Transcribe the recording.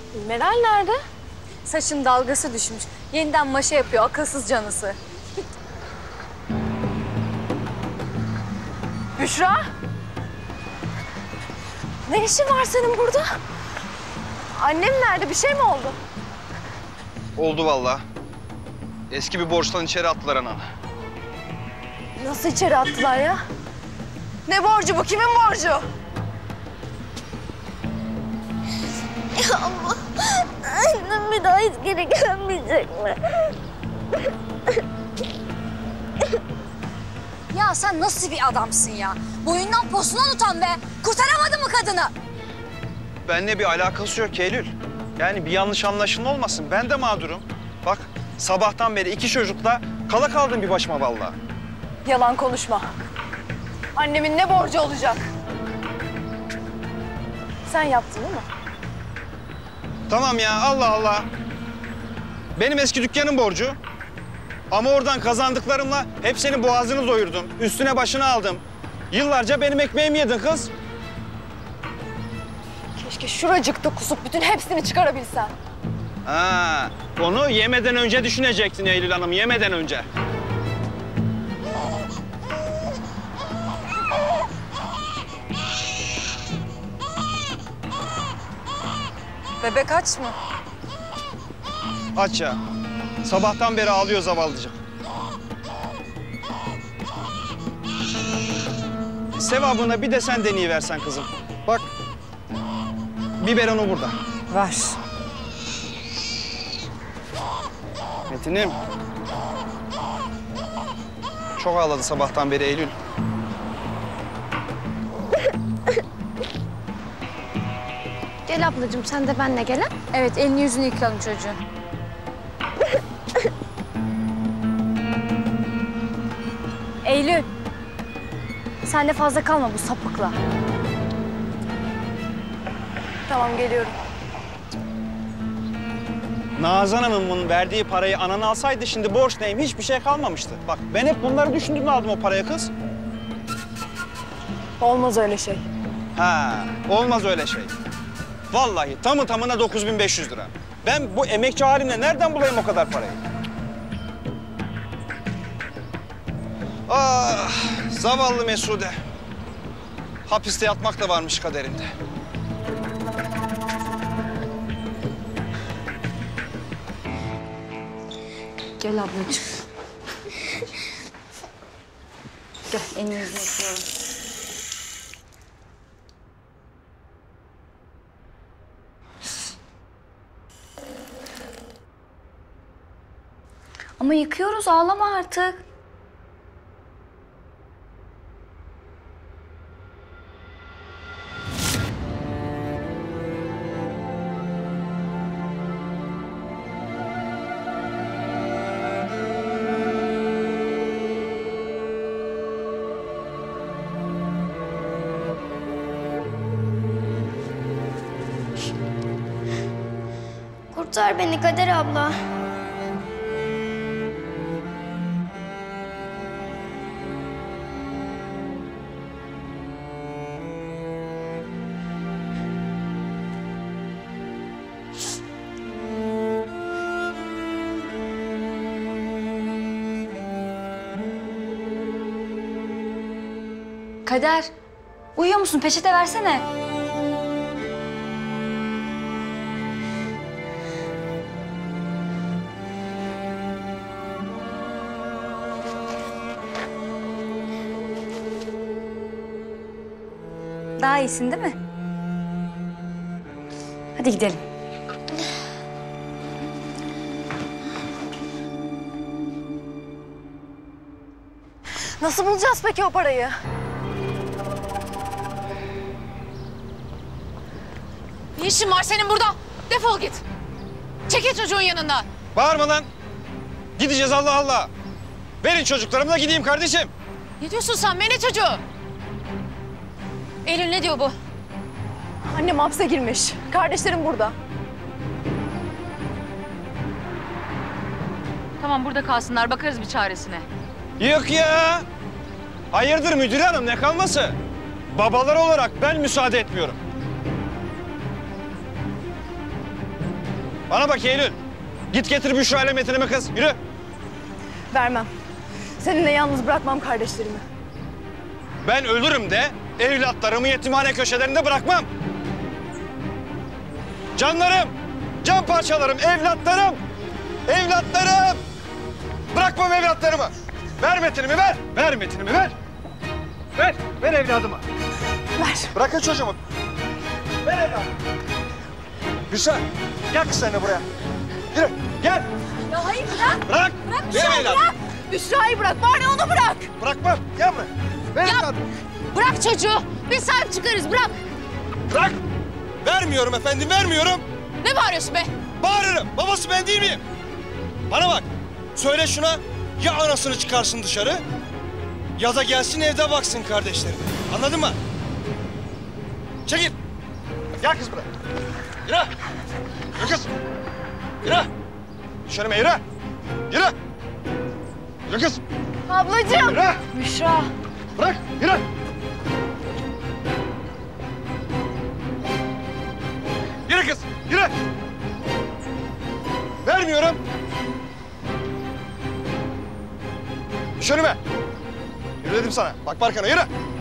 Meral nerede? Saçın dalgası düşmüş. Yeniden maşa yapıyor akılsız canısı. Büşra! Ne işin var senin burada? Annem nerede? Bir şey mi oldu? Oldu vallahi. Eski bir borçtan içeri attılar ananı. Nasıl içeri attılar ya? Ne borcu bu? Kimin borcu? Ya Allah! Annem bir daha hiç geri gelmeyecek mi? Ya sen nasıl bir adamsın ya? Boyundan posundan utan be! Kurtaramadın mı kadını? Benimle bir alakası yok ki Eylül. Yani bir yanlış anlaşılma olmasın. Ben de mağdurum. Bak sabahtan beri 2 çocukla kala kaldım bir başıma vallahi. Yalan konuşma. Annemin ne borcu olacak? Sen yaptın değil mi? Tamam ya Allah Allah. Benim eski dükkanın borcu. Ama oradan kazandıklarımla hep senin boğazını doyurdum. Üstüne başını aldım. Yıllarca benim ekmeğimi yedin kız. Keşke şuracıkta kusup bütün hepsini çıkarabilsen. Ha, onu yemeden önce düşünecektin Eylül Hanım, yemeden önce. Bebek aç mı? Aç ya. Sabahtan beri ağlıyor zavallıcık. Sevabına bir de sen deneyiversen kızım. Bak, biberonu burada. Ver. Metin'im. Çok ağladı sabahtan beri Eylül. Gel ablacığım sen de benimle gel. Evet elini yüzünü yıkayalım çocuğun. Eylül. Sen de fazla kalma bu sapıkla. Tamam geliyorum. Nazan Hanım'ın verdiği parayı anan alsaydı şimdi borç neyim hiçbir şey kalmamıştı. Bak ben hep bunları düşündüm aldım o paraya kız. Olmaz öyle şey. Ha, olmaz öyle şey. Vallahi tamı tamına 9.500 lira. Ben bu emekçi halimle nereden bulayım o kadar parayı? Ah, zavallı Mesude. Hapiste yatmak da varmış kaderinde. Gel ablacığım. Gel elini yüzünü yıkayalım. Ama yıkıyoruz ağlama artık. Kurtar beni Kader abla. Kader, uyuyor musun? Peçete versene. Daha iyisin değil mi? Hadi gidelim. Nasıl bulacağız peki o parayı? Ne işin var senin burada? Defol git. Çekil çocuğun yanından. Bağırma lan. Gideceğiz Allah Allah. Verin çocuklarımla gideyim kardeşim. Ne diyorsun sen? Beni çocuğu. Eylül ne diyor bu? Annem hapse girmiş. Kardeşlerim burada. Tamam burada kalsınlar. Bakarız bir çaresine. Yok ya. Hayırdır müdür hanım ne kalması? Babalar olarak ben müsaade etmiyorum. Bana bak Eylül. Git getir Büşra ile Metin'imi kız. Yürü. Vermem. Seninle yalnız bırakmam kardeşlerimi. Ben ölürüm de evlatlarımı yetimhane köşelerinde bırakmam. Canlarım, can parçalarım, evlatlarım. Evlatlarım. Bırakmam evlatlarımı. Ver Metin'imi ver. Ver Metin'imi ver. Ver evladımı. Ver. Bırakın çocuğumu. Ver evladım. Büşra, gel kız sen de buraya. Yürü, gel. Ya hayır bırak. Bırak. Ver evladım. Bırak. Büşra'yı bırak. Bari onu bırak. Bırakmam. Gel buraya. Ver evladım. Bırak çocuğu. Biz sahip çıkarız. Bırak. Bırak. Vermiyorum efendim, vermiyorum. Ne bağırıyorsun be? Bağırırım. Babası ben değil miyim? Bana bak. Söyle şuna, ya anasını çıkarsın dışarı ya da gelsin evde baksın kardeşlerine. Anladın mı? Çekil. Gel kız buraya. Yürü. Yürü kız. Yürü. Düş önüme yürü. Yürü. Yürü kız. Ablacığım. Yürü. Büşra. Bırak. Yürü. Yürü kız. Yürü. Vermiyorum. Düş önüme. Yürü dedim sana. Bak arkana yürü.